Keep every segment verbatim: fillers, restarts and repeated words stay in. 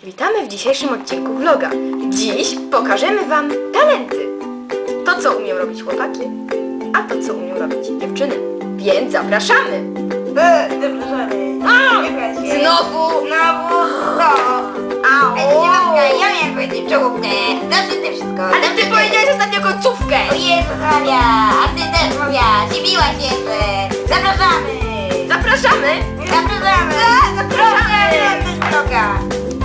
Witamy w dzisiejszym odcinku vloga. Dziś pokażemy wam talenty. To, co umieją robić chłopaki, a to, co umieją robić dziewczyny. Więc zapraszamy! E, zapraszamy! Znowu! Znowu! No! Au! Ej, ja miałem powiedzieć czołówkę. Znaczy ty wszystko. Ale ty powiedziałeś ostatnio końcówkę! O Jezu Maria! A ty też mówiłaś! I biłaś jeszcze! Zapraszamy! Zapraszamy! Zapraszamy! Zapraszamy! Zapraszamy! Droga!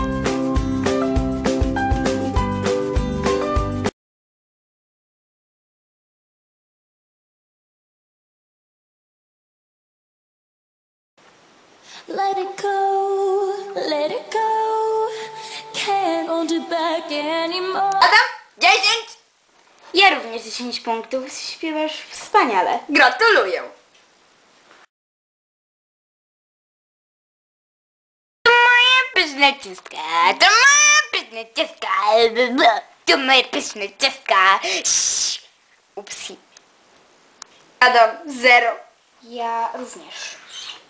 Let it go, let it go. Can't hold it back anymore. Adam, dziesięć! Ja również dziesięć punktów. Śpiewasz wspaniale. Gratuluję! To moja pyszna ciastka. To moja pyszna ciastka. To moja pyszna ciastka. Upsi. Adam, zero. Ja również.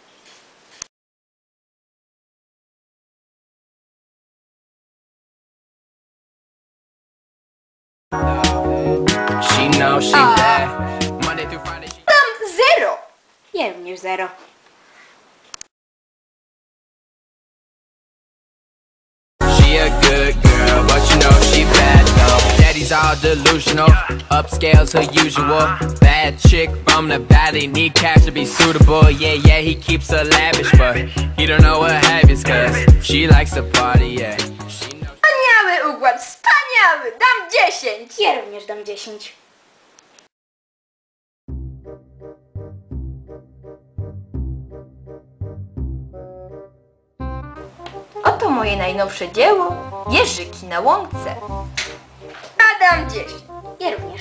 She knows she bad. Monday through Friday. She Adam, zero. Ja również zero. She a good girl, but you know she bad though. Daddy's all delusional, upscale's her usual. Bad chick from the valley, need cash to be suitable. Yeah, yeah, he keeps her lavish, but he don't know what habits, cause she likes to party, yeah. She knows. Wspaniały układ, wspaniały! Dam dziesięć! Ja również dam dziesięć. Oto moje najnowsze dzieło, Jeżyki na łące. Adam, dziesięć. Ja również.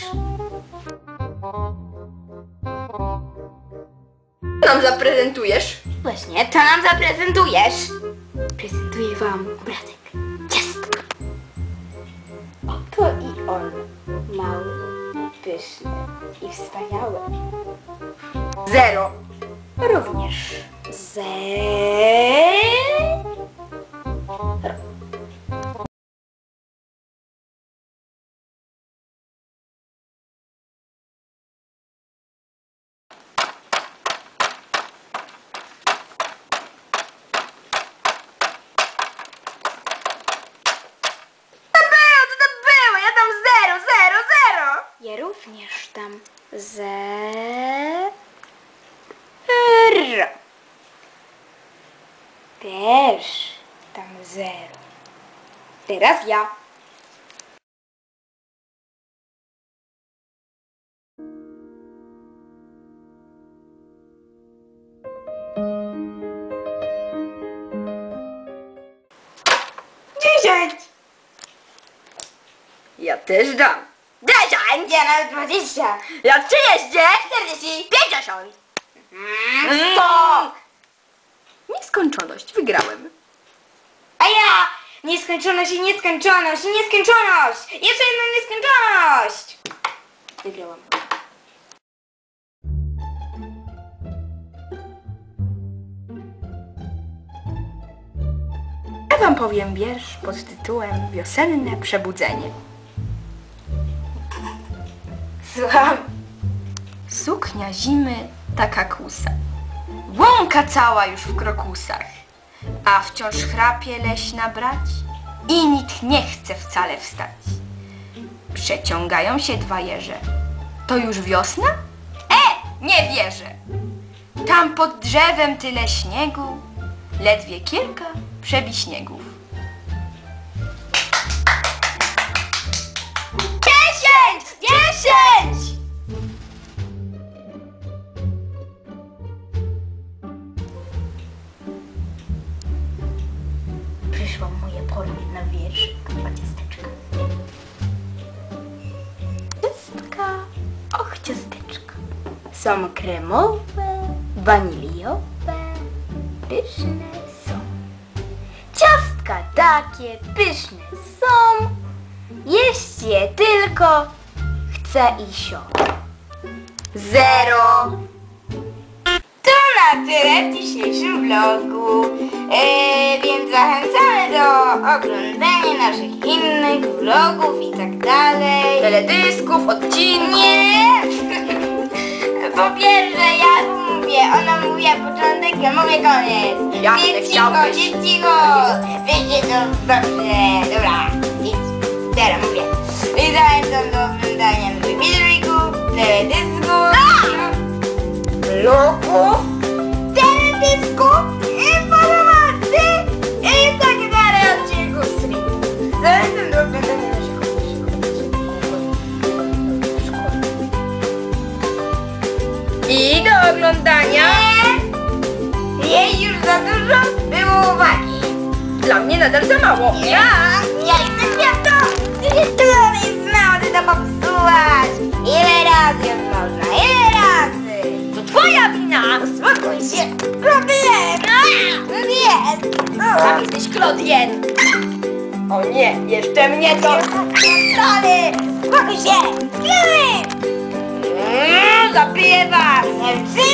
Co nam zaprezentujesz? Właśnie, to nam zaprezentujesz. Prezentuję wam obrazek ciastka. Oto i on. Mały, pyszny i wspaniały. Zero. Również zero. Ja również dam zero. Też dam zero. Teraz ja. dziesięć. Ja też dam. dziesięć. Ja nawet dwadzieścia. Ja trzydzieści. czterdzieści. pięćdziesiąt. sto. Nieskończoność. Wygrałem. A ja! Nieskończoność i nieskończoność i nieskończoność! Jeszcze jedna nieskończoność! Wygrałam. Ja wam powiem wiersz pod tytułem Wiosenne przebudzenie. Słucham. Suknia zimy taka kusa. Łąka cała już w krokusach. A wciąż chrapie leśna brać i nikt nie chce wcale wstać. Przeciągają się dwa jeże. To już wiosna? E, nie wierzę. Tam pod drzewem tyle śniegu, ledwie kilka przebiśniegów. Dziesięć! Dziesięć! Przyszło moje pora na wiersz o ciasteczka. Ciastka, och ciasteczka. Są kremowe, waniliowe, pyszne są. Ciastka takie pyszne są, jeść je tylko chce i sio. Zero. Tyle! na tyle w dzisiejszym vlogu. E, więc zachęcamy do oglądania naszych innych vlogów i tak dalej. Teledysków, odcinków. Nie! Po pierwsze, ja mówię, ona mówi początek, ja mówię koniec. Jasne, Więc cicho, chciałbyś. więc cicho. Wiecie to dobrze. Dobra, idź. Teraz mówię. I zachęcam do oglądania naszych filmików, teledysków, vlogów, teledysków, informacji i tak dalej odcinków streamu. Zachęcam do oglądania naszych I do oglądania. Nie! Jej już za dużo było uwagi. Dla mnie nadal za mało. Ja, ja jestem gwiazdą! Ty to jest mało, ty to popsułaś! Ile razy już można? Ile razy? To twoja wina. Uspokój się! Robię! No nie! Sam jesteś Claudien. O nie, jeszcze mnie to... Stary! Uspokój się! Tyle! Mm, zabiję was. Nie